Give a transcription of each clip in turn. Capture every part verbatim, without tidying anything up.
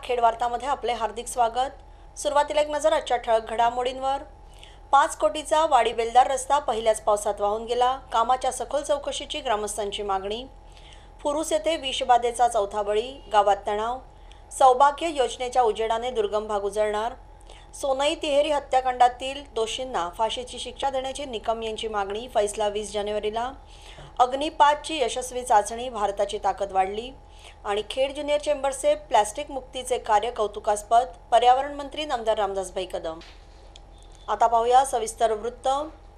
खेड वार्तामध्ये आपले हार्दिक स्वागत। सुरुवातीला एक नजर आजच्या ठळक घडामोडींवर। पाच कोटीचा वाडी बेलदार रस्ता पहिल्याच पावसात वाहून गेला। कामाच्या सखोल चौकशीची ग्रामस्थांची मागणी। फुरुस येथे विषबाधेचा चौथा बळी, गावात तणाव। सौभाग्य योजनेच्या उजेडाने दुर्गम भाग उजळणार। सोनई तिहेरी हत्याकांडातील दोषींना फाशीची शिक्षा देण्याची निकम यांची मागणी। फैसला वीस जानेवारीला। अग्निपातची यशस्वी चाचणी, भारताची ताकद वाढली। आणि खेड ज्युनियर चेंबरचे प्लास्टिक मुक्तीचे कार्य कौतुकास्पद, पर्यावरण मंत्री नामदार रामदासभाई कदम। आता पाहूया सविस्तर वृत्त।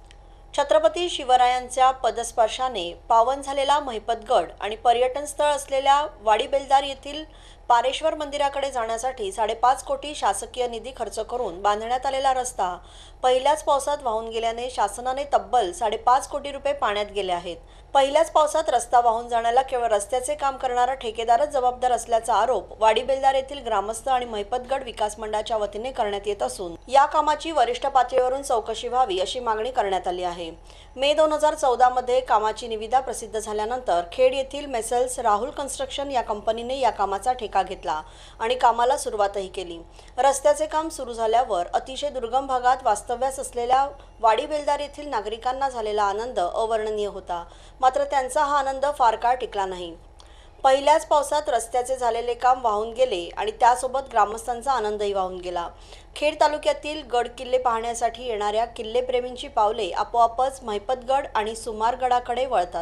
छत्रपती शिवरायांच्या पदस्पर्शाने पावन झालेला महिपतगड आणि पर्यटन स्थळ असलेल्या वाडी बेलदार येथील पारेश्वर मंदिराकडे जाण्यासाठी साडेपाच कोटी शासकीय निधी खर्च करून बांधण्यात आलेला रस्ता पहिल्याच पावसात वाहून गेल्याने शासनाने तब्बल साडेपाच कोटी रुपये पाण्यात गेले आहेत। पहिल्याच पावसात रस्ता वाहून जाण्याला केवळ रस्त्याचे काम करणारा ठेकेदारच जबाबदार असल्याचा आरोप वाडी बेलदार येथील ग्रामस्थ आणि महिपतगड विकास मंडळाच्या वतीने करण्यात येत असून या कामाची वरिष्ठ पातळीवरून चौकशी व्हावी अशी मागणी करण्यात आली आहे। मे दोन हजार चौदा मध्ये कामाची निविदा प्रसिद्ध झाल्यानंतर खेड येथील मेसल्स राहुल कन्स्ट्रक्शन या कंपनीने या कामाचा ठेका घेतला आणि कामाला सुरुवातही केली। रस्त्याचे काम सुरू झाल्यावर अतिशय दुर्गम भागात वास्तव्यास असलेल्या वाडी बेलदार येथील नागरिकांना झालेला आनंद अवर्णनीय होता। मात्र त्यांचा हा आनंद फार काळ टिकला नाही। पहिल्याच पावसात रस्त्याचे झालेले काम वाहून गेले आणि त्यासोबत ग्रामस्थांचा आनंदही वाहून गेला। खेड तालुक्यातील गड किल्ले पाहण्यासाठी येणाऱ्या किल्लेप्रेमींची पावले आपोआपच महिपतगड आणि सुमारगडाकडे वळतात।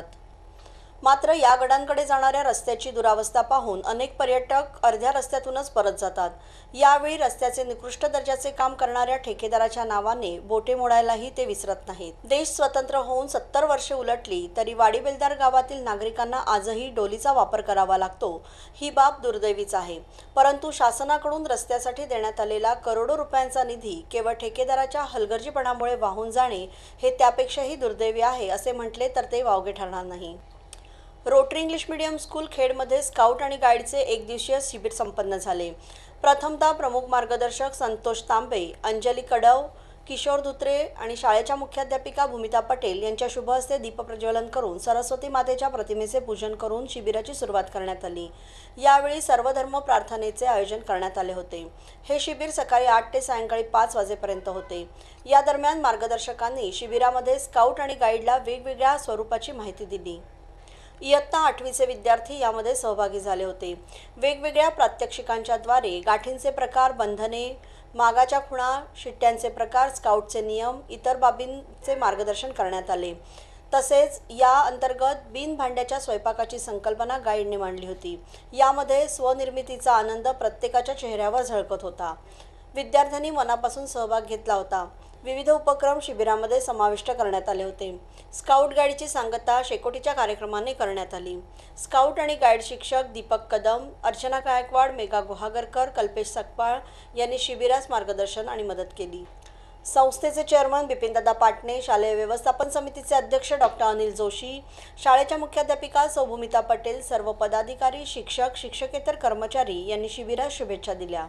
मात्र या गडांकडे जाणाऱ्या रस्त्याची दुरावस्था पाहून अनेक पर्यटक अर्ध्या रस्त्यातूनच परत जातात। यावेळी रस्त्याचे निकृष्ट दर्जाचे काम करणाऱ्या ठेकेदाराच्या नावाने बोटे मोडायलाही ते विसरत नाहीत। देश स्वतंत्र होऊन सत्तर वर्षे उलटली तरी वाडी बेलदार गावातील नागरिकांना आजही डोलीचा वापर करावा लागतो। ही बाब दुर्दैवीच आहे। परंतु शासनाकडून रस्त्यासाठी देण्यात आलेला करोडो रुपयांचा निधी केवळ ठेकेदाराच्या हलगर्जीपणामुळे वाहून जाणे हे त्यापेक्षाही दुर्दैवी आहे असे म्हटले तर ते वावगे ठरणार नाही। रोटरी इंग्लिश मीडियम स्कूल खेडमध्ये स्काउट आणि गाईडचे एक दिवसीय शिबिर संपन्न झाले। प्रथमतः प्रमुख मार्गदर्शक संतोष तांबे, अंजली कडव, किशोर धुत्रे आणि शाळेच्या मुख्याध्यापिका भूमिता पटेल यांच्या शुभ हस्ते दीपप्रज्वलन करून सरस्वती मातेच्या प्रतिमेचे पूजन करून शिबिराची सुरुवात करण्यात आली। यावेळी सर्वधर्म प्रार्थनेचे आयोजन करण्यात आले होते। हे शिबिर सकाळी आठ ते सायंकाळी पाच वाजेपर्यंत होते। या दरम्यान मार्गदर्शकांनी शिबिरामध्ये स्काउट आणि गाईडला वेगवेगळ्या स्वरूपाची माहिती दिली। इयत्ता आठवीचे विद्यार्थी यामध्ये सहभागी झाले होते। वेगवेगळ्या प्रात्यक्षिकांच्या द्वारे गाठींचे प्रकार, बंधने, मागाच्या खुणा, शिट्ट्यांचे प्रकार, स्काउटचे नियम, इतर बाबींचे मार्गदर्शन करण्यात आले। तसेच या अंतर्गत बिन भांड्याच्या स्वयंपाकाची संकल्पना गाईडने मांडली होती। यामध्ये स्वनिर्मितीचा आनंद प्रत्येकाच्या चेहऱ्यावर झळकत होता। विद्यार्थ्यांनी मनापासून सहभाग घेतला होता। विविध उपक्रम शिबिरामध्ये समाविष्ट करण्यात आले होते। स्काउट गाईडची सांगता शेकोटीच्या कार्यक्रमाने करण्यात आली। स्काउट आणि गाईड शिक्षक दीपक कदम, अर्चना गायकवाड, मेघा गुहागरकर, कल्पेश सकपाळ यांनी शिबिरास मार्गदर्शन आणि मदत केली। संस्थेचे चेअरमन बिपिनदादा पाटणे, शालेय व्यवस्थापन समितीचे अध्यक्ष डॉक्टर अनिल जोशी, शाळेच्या मुख्याध्यापिका सौ भूमिता पटेल, सर्व पदाधिकारी, शिक्षक, शिक्षकेतर कर्मचारी यांनी शिबिरास शुभेच्छा दिल्या।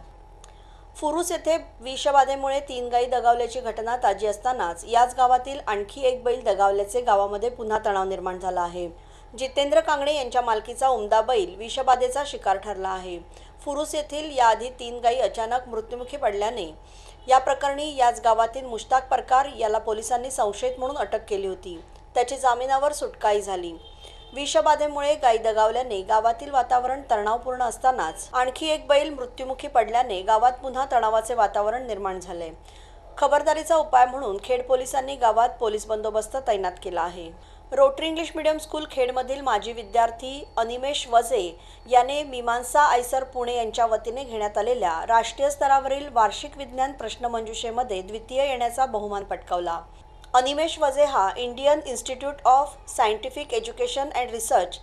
फुरुस येथे विषबाधेमुळे तीन गायी दगावल्याची घटना ताजी असतानाच याच गावातील आणखी एक बैल दगावल्याचे गावामध्ये पुन्हा तणाव निर्माण झाला आहे। जितेंद्र कांगणे यांच्या मालकीचा उमदा बैल विषबाधेचा शिकार ठरला आहे। फुरुस येथील याआधी तीन गायी अचानक मृत्युमुखी पडल्याने या प्रकरणी याच गावातील मुश्ताक परकार याला पोलिसांनी संशयित म्हणून अटक केली होती। त्याची जामिनावर सुटकाही झाली। विषबाधेमुळे गायी दगावल्याने गावातील वातावरण तणावपूर्ण असतानाच आणखी एक बैल मृत्युमुखी पडल्याने गावात पुन्हा तणावाचे वातावरण निर्माण झाले। खबरदारीचा उपाय म्हणून खेड पोलिसांनी गावात पोलीस बंदोबस्त तैनात केला आहे। रोटरी इंग्लिश मीडियम स्कूल खेडमधील माजी विद्यार्थी अनिमेश वजे याने मीमांसा आयसर पुणे यांच्या वतीने घेण्यात आलेल्या राष्ट्रीय स्तरावरील वार्षिक विज्ञान प्रश्नमंजुषेमध्ये द्वितीय येण्याचा बहुमान पटकावला। अनिमेश वजे हा Indian Institute of Scientific Education and Research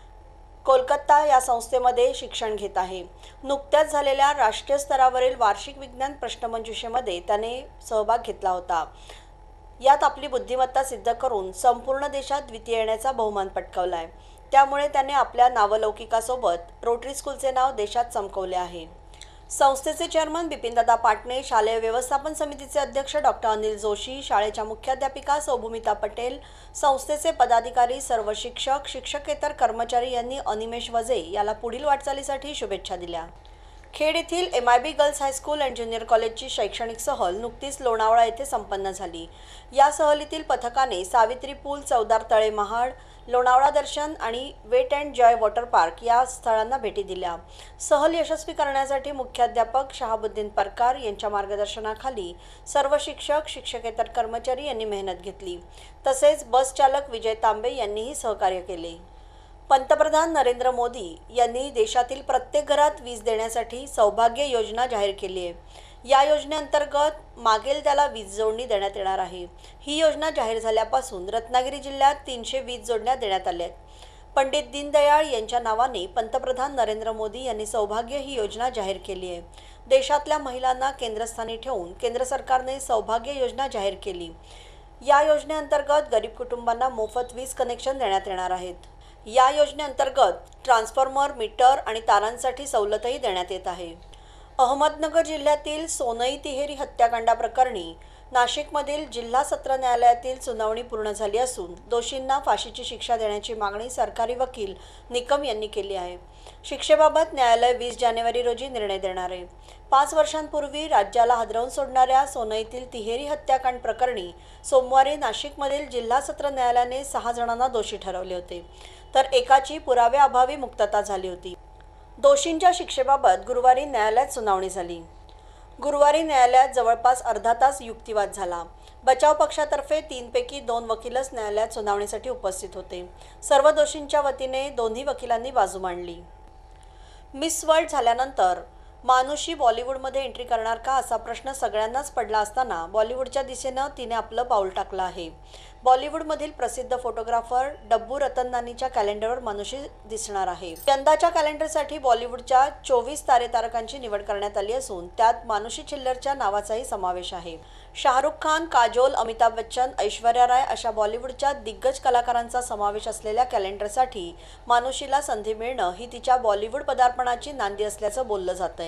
Kolkata या संस्थेमध्ये शिक्षण घेत आहे। नुकत्याच झालेल्या राष्ट्रीय स्तरावरील वार्षिक विज्ञान प्रश्नमंजुषेमध्ये त्याने सहभाग घेतला होता। यात आपली बुद्धिमत्ता सिद्ध करून संपूर्ण देशात द्वितीय येण्याचा बहुमान पटकावला आहे। त्यामुळे त्याने आपल्या नावलौकिकासोबत रोटरी स्कूलचे नाव देशात चमकवले आहे। संस्थेचे चेअरमन बिपिनदादा पाटणे, शालेय व्यवस्थापन समितीचे अध्यक्ष डॉक्टर अनिल जोशी, शाळेच्या मुख्याध्यापिका सौ भूमिता पटेल, संस्थेचे पदाधिकारी, सर्व शिक्षक, शिक्षकेतर कर्मचारी यांनी अनिमेश वजे याला पुढील वाटचालीसाठी शुभेच्छा दिल्या। खेड येथील M I B girls high school and junior कॉलेजची शैक्षणिक सहल नुकतीच लोणावळा येथे संपन्न झाली। या सहलीतील पथकाने सावित्री पूल, चौदार तळे महाड, लोणावळा दर्शन आणि Wet and Joy Water Park या स्थळांना भेटी दिल्या। सहल यशस्वी करण्यासाठी मुख्याध्यापक शहाबुद्दीन परकार यांच्या मार्गदर्शनाखाली सर्व शिक्षक, शिक्षकेतर कर्मचारी यांनी मेहनत घेतली। तसेच बस चालक विजय तांबे यांनीही सहकार्य केले। पंतप्रधान नरेंद्र मोदी यांनी देशातील प्रत्येक घरात वीज देण्यासाठी सौभाग्य योजना जाहीर केली आहे। या योजनेअंतर्गत मागेल त्याला वीज जोडणी देण्यात येणार आहे। ही योजना जाहीर झाल्यापासून रत्नागिरी जिल्ह्यात तीनशे वीज जोडण्या देण्यात आल्या आहेत। पंडित दीनदयाळ यांच्या नावाने पंतप्रधान नरेंद्र मोदी यांनी सौभाग्य ही योजना जाहीर केली आहे। देशातल्या महिलांना केंद्रस्थानी ठेवून केंद्र सरकारने सौभाग्य योजना जाहीर केली। या योजनेअंतर्गत गरीब कुटुंबांना मोफत वीज कनेक्शन देण्यात येणार आहेत। या योजनेअंतर्गत ट्रान्सफॉर्मर, मीटर आणि तारांसाठी सवलतही देण्यात येत आहे। अहमदनगर जिल्ह्यातील सोनई तिहेरी हत्याकांडाप्रकरणी नाशिकमधील जिल्हा सत्र न्यायालयातील सुनावणी पूर्ण झाली असून दोषींना फाशीची शिक्षा देण्याची मागणी सरकारी वकील निकम यांनी केली आहे। शिक्षेबाबत न्यायालय वीस जानेवारी रोजी निर्णय देणार आहे। पाच वर्षांपूर्वी राज्याला हादरवून सोडणाऱ्या सोनईतील तिहेरी हत्याकांड प्रकरणी सोमवारी नाशिकमधील जिल्हा सत्र न्यायालयाने सहा जणांना दोषी ठरवले होते, तर एकाची पुराव्याअभावी मुक्तता झाली होती। दोषींच्या शिक्षेबाबत गुरुवारी न्यायालयात सुनावणी झाली। गुरुवारी न्यायालयात जवळपास अर्धा तास युक्तिवाद झाला। बचाव पक्षातर्फे तीनपैकी दोन वकीलच न्यायालयात सुनावणीसाठी उपस्थित होते। सर्व दोषींच्या वतीने दोन्ही वकिलांनी बाजू मांडली। मिस वर्ल्ड झाल्यानंतर मानुषी बॉलिवूडमध्ये एंट्री करणार का असा प्रश्न सगळ्यांनाच पडला असताना बॉलिवूडच्या दिशेनं तिने आपलं पाऊल टाकलं आहे। बॉलिवूडमधील प्रसिद्ध फोटोग्राफर डब्बू रतननानीच्या कॅलेंडरवर मानुषी दिसणार आहे। यंदाच्या कॅलेंडरसाठी बॉलिवूडच्या चोवीस तारेतारकांची निवड करण्यात आली असून त्यात मानुषी छिल्लरच्या नावाचाही समावेश आहे। शाहरुख खान, काजोल, अमिताभ बच्चन, ऐश्वर्या राय अशा बॉलिवूडच्या दिग्गज कलाकारांचा समावेश असलेल्या कॅलेंडरसाठी मानुषीला संधी मिळणं ही तिच्या बॉलिवूड पदार्पणाची नांदी असल्याचं बोललं जातंय।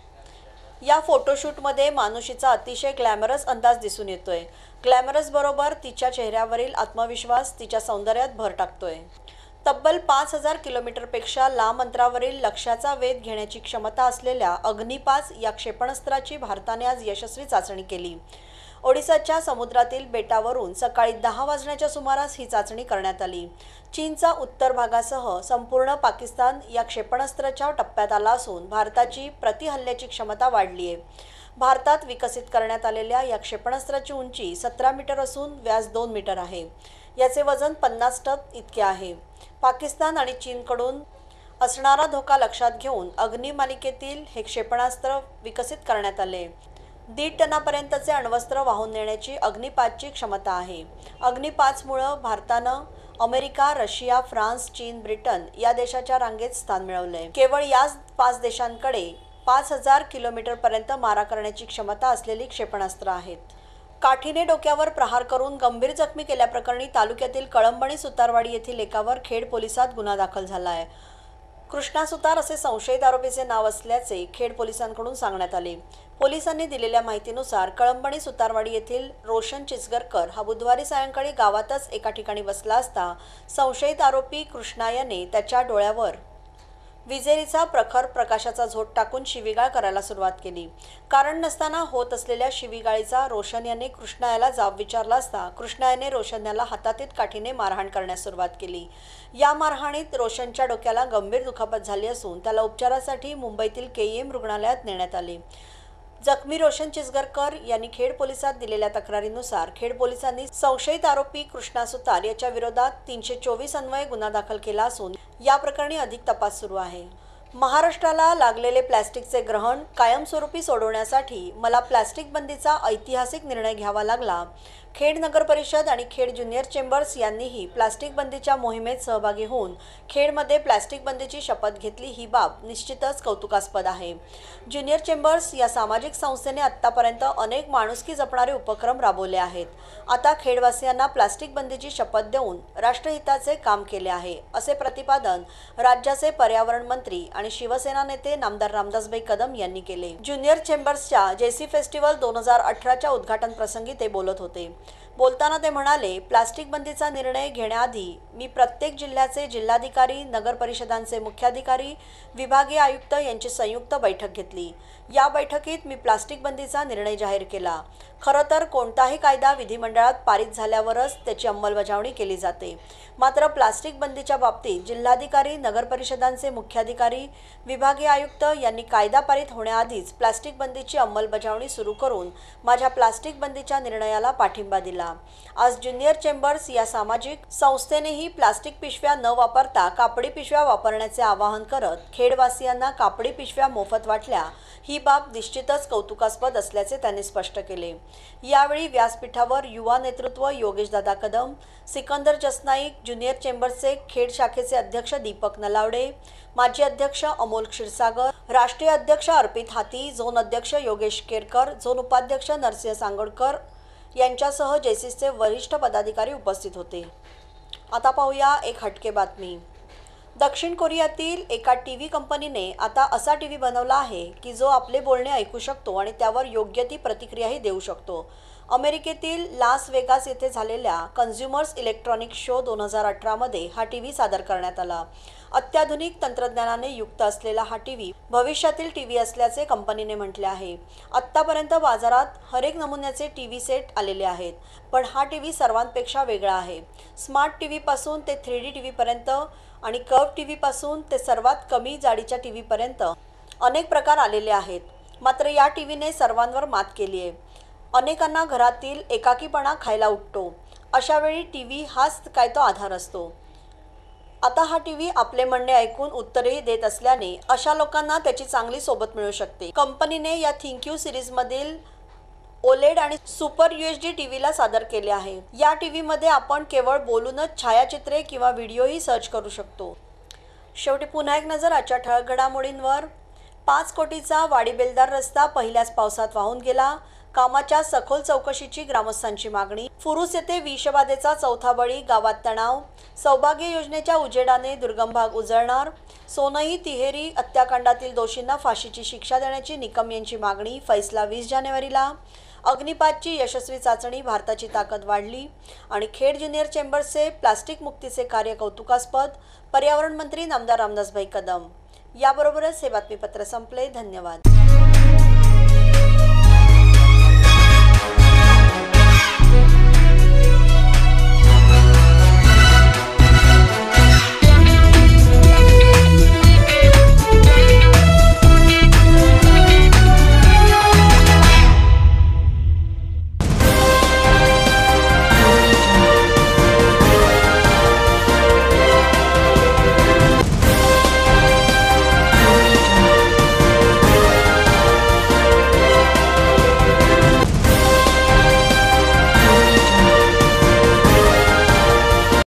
या फोटोशूटमध्ये मानुषीचा अतिशय ग्लॅमरस अंदाज दिसून येतोय। ग्लॅमरस बरोबर तिच्या चेहऱ्यावरील आत्मविश्वास तिच्या सौंदर्यात भर टाकतोय। तब्बल पाच हजार किलोमीटरपेक्षा लांब अंतरावरील लक्ष्याचा वेध घेण्याची क्षमता असलेल्या अग्नी पाच या क्षेपणास्त्राची भारताने आज यशस्वी चाचणी केली। ओडिसाच्या समुद्रातील बेटावरून सकाळी दहा वाजण्याच्या सुमारास ही चाचणी करण्यात आली। चीनचा उत्तर भागासह संपूर्ण पाकिस्तान या क्षेपणास्त्राच्या टप्प्यात आला असून भारताची प्रतिहल्ल्याची क्षमता वाढली आहे। भारतात विकसित करण्यात आलेल्या या क्षेपणास्त्राची उंची सतरा मीटर असून व्यास दोन मीटर आहे। याचे वजन पन्नास टन इतके आहे। पाकिस्तान आणि चीनकडून असणारा धोका लक्षात घेऊन अग्नी मालिकेतील हे क्षेपणास्त्र विकसित करण्यात आले। दीड टनापर्यंतचे अण्वस्त्र वाहून नेण्याची अग्नी पाचची क्षमता आहे। अग्नी पाचमुळे भारतानं अमेरिका, रशिया, फ्रान्स, चीन, ब्रिटन या देशाच्या रांगेत स्थान मिळवले। केवळ याच पाच देशांकडे पाच हजार किलोमीटरपर्यंत मारा करण्याची क्षमता असलेली क्षेपणास्त्र आहेत। काठीने डोक्यावर प्रहार करून गंभीर जखमी केल्याप्रकरणी तालुक्यातील कळंबणी सुतारवाडी येथील एकावर खेड पोलिसात गुन्हा दाखल झाला आहे। कृष्णा सुतार असे संशयित आरोपीचे नाव असल्याचे खेड पोलिसांकडून सांगण्यात आले। पोलिसांनी दिलेल्या माहितीनुसार कळंबणी सुतारवाडी येथील रोशन चिचगरकर हा बुधवारी सायंकाळी गावातच एका ठिकाणी बसला असता संशयित आरोपी कृष्णा याने त्याच्या डोळ्यावर विजेरीचा प्रखर प्रकाशाचा झोत टाकून शिवीगाळ करायला सुरुवात केली। कारण नसताना होत असलेल्या शिवीगाळीचा रोशन याने कृष्णा याला जाब विचारला असता कृष्णा याने रोशन याला हातातीत काठीने मारहाण करण्यास सुरुवात केली। या मारहाणीत रोशनच्या डोक्याला गंभीर दुखापत झाली असून त्याला उपचारासाठी मुंबईतील के ई एम रुग्णालयात नेण्यात आले। जखमी रोशन चिचगरकर यांनी खेड पोलिसात दिलेल्या तक्रारीनुसार खेड पोलिसांनी संशयित आरोपी कृष्णा सुतार याच्या विरोधात तीनशे चोवीस अन्वये गुन्हा दाखल केला असून या प्रकरणी अधिक तपास सुरू आहे। महाराष्ट्राला लागलेले प्लॅस्टिकचे ग्रहण कायमस्वरूपी सोडवण्यासाठी मला प्लॅस्टिक बंदीचा ऐतिहासिक निर्णय घ्यावा लागला। खेड नगर परिषद आणि खेड ज्युनियर चेंबर्स यांनीही प्लास्टिक बंदीच्या मोहिमेत सहभागी होऊन खेडमध्ये प्लास्टिक बंदीची शपथ घेतली। ही बाब निश्चितच कौतुकास्पद आहे। ज्युनियर चेंबर्स या सामाजिक संस्थेने आतापर्यंत अनेक माणुसकी जपणारे उपक्रम राबवले आहेत। आता खेडवासियांना प्लास्टिक बंदीची शपथ देऊन राष्ट्रहिताचे काम केले आहे, असे प्रतिपादन राज्याचे पर्यावरण मंत्री आणि शिवसेना नेते नामदार रामदासभाई कदम यांनी केले। ज्युनियर चेंबर्सच्या जेसी फेस्टिवल दोन हजार अठराच्या उद्घाटन प्रसंगी ते बोलत होते। बोलताना ते म्हणाले, प्लास्टिक बंदीचा निर्णय घेण्याआधी मी प्रत्येक जिल्ह्याचे जिल्हाधिकारी, नगर परिषदांचे मुख्याधिकारी, विभागीय आयुक्त यांची संयुक्त बैठक घेतली। या बैठकीत मी प्लास्टिक बंदीचा निर्णय जाहीर केला। खरं तर कोणताही कायदा विधिमंडळात पारित झाल्यावरच त्याची अंमलबजावणी केली जाते। मात्र प्लास्टिक बंदीच्या बाबतीत जिल्हाधिकारी, नगर परिषदांचे मुख्याधिकारी, विभागीय आयुक्त यांनी कायदा पारित होण्याआधीच प्लास्टिक बंदीची अंमलबजावणी सुरू करून माझ्या प्लास्टिक बंदीच्या निर्णयाला पाठिंबा दिला। आज ज्युनियर चेंबर्स या सामाजिक संस्थेनेही प्लास्टिक पिशव्या न वापरता कापडी पिशव्या वापरण्याचे आवाहन करत खेडवासियांना कापडी पिशव्या मोफत वाटल्या। ही बाब निश्चितच कौतुकास्पद असल्याचे त्यांनी स्पष्ट केले। यावेळी व्यासपीठावर युवा नेतृत्व योगेशदादा कदम, सिकंदर जसनाईक, ज्युनियर चेंबर्सचे खेड शाखेचे अध्यक्ष दीपक नलावडे, माजी अध्यक्ष अमोल क्षीरसागर, राष्ट्रीय अध्यक्ष अर्पित हाती, झोन अध्यक्ष योगेश केरकर, झोन उपाध्यक्ष नरसिंह सांगोडकर यांच्यासह जेसीसचे वरिष्ठ पदाधिकारी उपस्थित होते। आता पाहूया एक हटके बातमी। दक्षिण कोरियातील एका टीव्ही कंपनीने आता असा टीव्ही बनवला आहे की जो आपले बोलणे ऐकू शकतो आणि त्यावर योग्य ती प्रतिक्रियाही देऊ शकतो। अमेरिकेतील लास वेगास येथे झालेल्या कन्झ्युमर्स इलेक्ट्रॉनिक्स शो दोन हजार अठरा मध्ये हा टीव्ही सादर करण्यात आला। अत्याधुनिक तंत्रज्ञानाने युक्त असलेला हा टीव्ही भविष्यातील टीव्ही असल्याचे कंपनीने म्हटले आहे। आत्तापर्यंत बाजारात हरेक नमुन्याचे टीव्ही सेट आलेले आहेत, पण हा टीव्ही सर्वांपेक्षा वेगळा आहे। स्मार्ट टीव्ही पासून ते थ्री डी टीव्ही पर्यंत आणि कर्व टीव्ही पासून ते सर्वात कमी जाडीच्या टीव्ही पर्यंत अनेक प्रकार आलेले आहेत। मात्र या टीव्हीने सर्वांवर मात केली आहे। अनेकांना घरातील एकाकीपणा खायला उठतो, अशा वेळी टीव्ही हाच काय तो आधार असतो। आता हा टीव्ही आपले म्हणणे ऐकून उत्तरेही देत असल्याने अशा लोकांना त्याची चांगली सोबत मिळू शकते। कंपनीने या थिंक यू सिरीजमधील ओलेड आणि सुपर यूएचडी टीव्हीला सादर केले आहे। या टीव्हीमध्ये आपण केवळ बोलूनच छायाचित्रे किंवा व्हिडिओही सर्च करू शकतो। शेवटी पुन्हा एक नजर आजच्या ठळक घडामोडींवर। पाच कोटीचा वाडी बेलदार रस्ता पहिल्याच पावसात वाहून गेला, कामाच्या सखोल चौकशीची ग्रामस्थांची मागणी। फुरुस येथे विषबाधेचा चौथा बळी, गावात तणाव। सौभाग्य योजनेच्या उजेडाने दुर्गम भाग उजळणार। सोनई तिहेरी हत्याकांडातील दोषींना फाशीची शिक्षा देण्याची निकम यांची मागणी, फैसला वीस जानेवारीला। अग्निपातची यशस्वी चाचणी, भारताची ताकद वाढली। आणि खेड ज्युनियर चेंबर्सचे प्लास्टिक मुक्तीचे कार्य कौतुकास्पद, पर्यावरण मंत्री नामदार रामदासभाई कदम। याबरोबरच हे बातमीपत्र संपले। धन्यवाद।